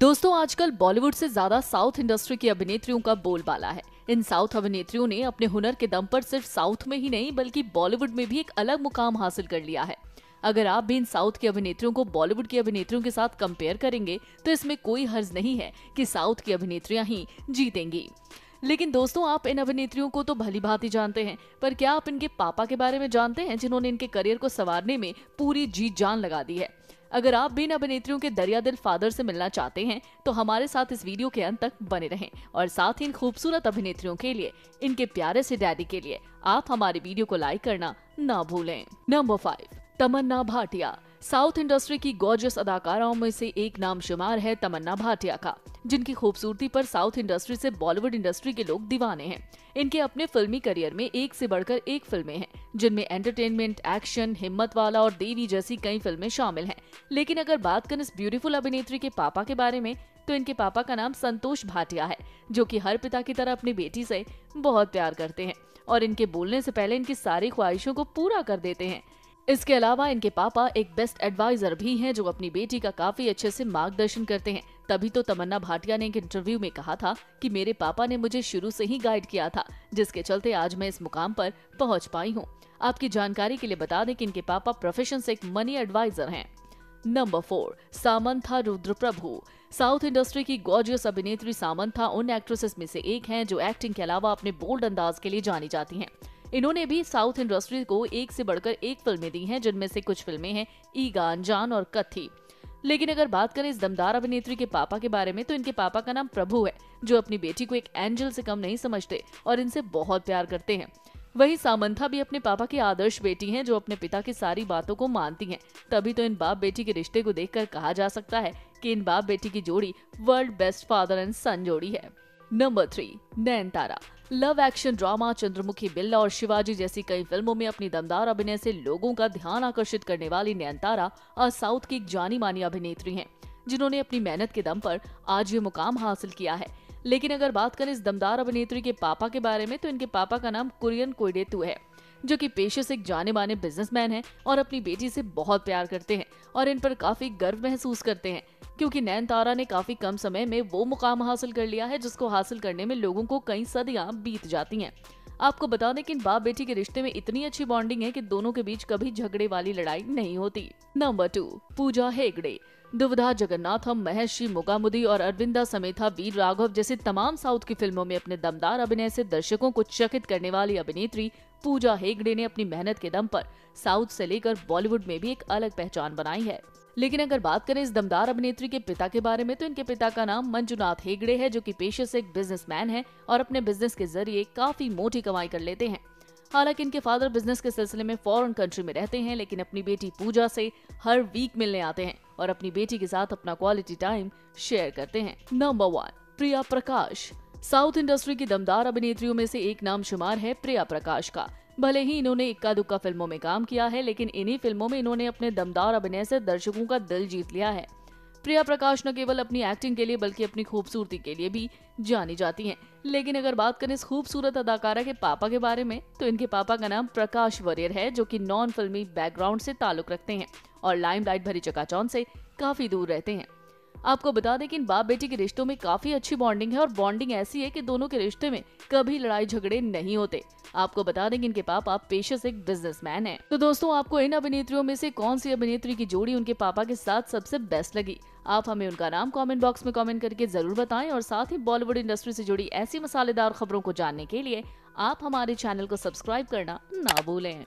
दोस्तों आजकल बॉलीवुड से ज्यादा साउथ इंडस्ट्री की अभिनेत्रियों का बोलबाला है। इन साउथ अभिनेत्रियों ने अपने हुनर के दम पर सिर्फ साउथ में ही नहीं बल्कि बॉलीवुड में भी एक अलग मुकाम हासिल कर लिया है। अगर आप भी इन साउथ की अभिनेत्रियों को बॉलीवुड की अभिनेत्रियों के साथ कंपेयर करेंगे तो इसमें कोई हर्ज नहीं है कि साउथ की अभिनेत्रियां ही जीतेंगी। लेकिन दोस्तों आप इन अभिनेत्रियों को तो भली भांति जानते हैं, पर क्या आप इनके पापा के बारे में जानते हैं जिन्होंने इनके करियर को संवारने में पूरी जी जान लगा दी है। अगर आप भी इन अभिनेत्रियों के दरिया दिल फादर से मिलना चाहते हैं तो हमारे साथ इस वीडियो के अंत तक बने रहें और साथ ही इन खूबसूरत अभिनेत्रियों के लिए, इनके प्यारे से डैडी के लिए आप हमारे वीडियो को लाइक करना ना भूलें। Number 5, Tamanna Bhatia. South industry की गॉर्जियस अदाकाराओं में से एक नाम शुमार है तमन्ना भाटिया का, जिनकी खूबसूरती पर साउथ इंडस्ट्री से बॉलीवुड इंडस्ट्री के लोग दीवाने हैं। इनके अपने फिल्मी करियर में एक से बढ़कर एक फिल्में हैं, जिनमें एंटरटेनमेंट, एक्शन, हिम्मत वाला और देवी जैसी कई फिल्में शामिल हैं। लेकिन अगर बात करें इस ब्यूटीफुल अभिनेत्री के पापा के बारे में तो इनके पापा का नाम संतोष भाटिया है, जो कि हर पिता की तरह अपनी बेटी से बहुत प्यार करते हैं और इनके बोलने से पहले इनकी सारी ख्वाहिशों को पूरा कर देते हैं। इसके अलावा इनके पापा एक बेस्ट एडवाइजर भी हैं, जो अपनी बेटी का काफी अच्छे से मार्गदर्शन करते हैं। तभी तो तमन्ना भाटिया ने एक इंटरव्यू में कहा था कि मेरे पापा ने मुझे शुरू से ही गाइड किया था, जिसके चलते आज मैं इस मुकाम पर पहुंच पाई हूं। आपकी जानकारी के लिए बता दें कि इनके पापा प्रोफेशन से एक मनी एडवाइजर हैं। Number 4, Samantha Rudraprabhu. South industry की गॉर्जियस अभिनेत्री सामंथा उन एक्ट्रेसेस में से एक हैं जो एक्टिंग के अलावा अपने बोल्ड अंदाज के लिए जानी जाती हैं। इन्होंने भी साउथ इंडस्ट्री को एक से बढ़कर एक फिल्में दी हैं, जिनमें से कुछ फिल्में हैं ईगा, अनजान और कथी। लेकिन अगर बात करें इस दमदार अभिनेत्री के पापा के बारे में तो इनके पापा का नाम प्रभु है, जो अपनी बेटी को एक एंजल से कम नहीं समझते और इनसे बहुत प्यार करते हैं। वहीं सामंथा भी अपने पापा की आदर्श बेटी हैं, जो अपने पिता की सारी बातों को मानती हैं। तभी तो इन बाप बेटी के रिश्ते को देखकर कहा जा सकता है कि इन बाप बेटी की जोड़ी world best father and son जोड़ी है। Number 3, Nayanthara. Love, action, drama, Chandramukhi Billa और शिवाजी जैसी कई फिल्मों में अपनी दमदार अभिनय से लोगों का ध्यान आकर्षित करने वाली नयनतारा आज साउथ की एक जानी मानी अभिनेत्री हैं, जिन्होंने अपनी मेहनत के दम पर आज ये मुकाम हासिल किया है। लेकिन अगर बात करें इस दमदार अभिनेत्री के पापा के बारे में तो इनके पापा का नाम कुरियन कोइडेतु है, जो कि पेशे से एक जाने माने बिजनेसमैन हैं और अपनी बेटी से बहुत प्यार करते हैं और इन पर काफी गर्व महसूस करते हैं, क्योंकि नयनतारा ने काफी कम समय में वो मुकाम हासिल कर लिया है जिसको हासिल करने में लोगों को कई सदियां बीत जाती हैं। आपको बता दें कि इन बाप बेटी के रिश्ते में इतनी अच्छी बॉन्डिंग है कि दोनों के बीच कभी झगड़े वाली लड़ाई नहीं होती। नंबर 2, पूजा हेगड़े। दुविधा जगन्नाथम, महेश मोगामुदी और अरविंदा समेथा वीर राघव जैसे तमाम साउथ की फिल्मों में अपने दमदार अभिनय से दर्शकों को चकित करने वाली अभिनेत्री पूजा हेगड़े ने अपनी मेहनत के दम पर साउथ से लेकर बॉलीवुड में भी एक अलग पहचान बनाई है। लेकिन अगर बात करें इस दमदार अभिनेत्री के पिता के बारे में तो इनके पिता का नाम मंजुनाथ हेगड़े है, जो कि पेशे से एक बिजनेसमैन है और अपने बिजनेस के जरिए काफी मोटी कमाई कर लेते हैं। हालांकि इनके फादर बिजनेस के सिलसिले में फॉरेन कंट्री में रहते हैं, लेकिन अपनी बेटी पूजा से हर वीक मिलने आते हैं और अपनी बेटी के साथ अपना क्वालिटी टाइम शेयर करते हैं। Number 1, Priya Prakash. South industry की दमदार अभिनेत्रियों में से एक नाम शुमार है प्रिया प्रकाश का। भले ही इन्होंने इक्का दुक्का फिल्मों में काम किया है, लेकिन इन्हीं फिल्मों में इन्होंने अपने दमदार अभिनय से दर्शकों का दिल जीत लिया है। प्रिया प्रकाश न केवल अपनी एक्टिंग के लिए बल्कि अपनी खूबसूरती के लिए भी जानी जाती हैं। लेकिन अगर बात करें इस खूबसूरत अदाकारा के पापा के बारे में तो इनके पापा का नाम प्रकाश वरियर है, जो कि नॉन फिल्मी बैकग्राउंड से ताल्लुक रखते हैं और लाइमलाइट भरी चकाचौंध से काफी दूर रहते हैं। आपको बता दें कि इन बाप बेटी के रिश्तों में काफी अच्छी बॉन्डिंग है और बॉन्डिंग ऐसी है कि दोनों के रिश्ते में कभी लड़ाई झगड़े नहीं होते। आपको बता दें कि इनके पापा पेशे से एक बिजनेसमैन हैं। तो दोस्तों आपको इन अभिनेत्रियों में से कौन सी अभिनेत्री की जोड़ी उनके पापा के साथ सबसे बेस्ट लगी? आप हमें उनका नाम कमेंट बॉक्स में कमेंट करके जरूर बताएं और साथ ही बॉलीवुड इंडस्ट्री से जुड़ी ऐसी मसालेदार खबरों को जानने के लिए आप हमारे चैनल को सब्सक्राइब करना ना भूलें।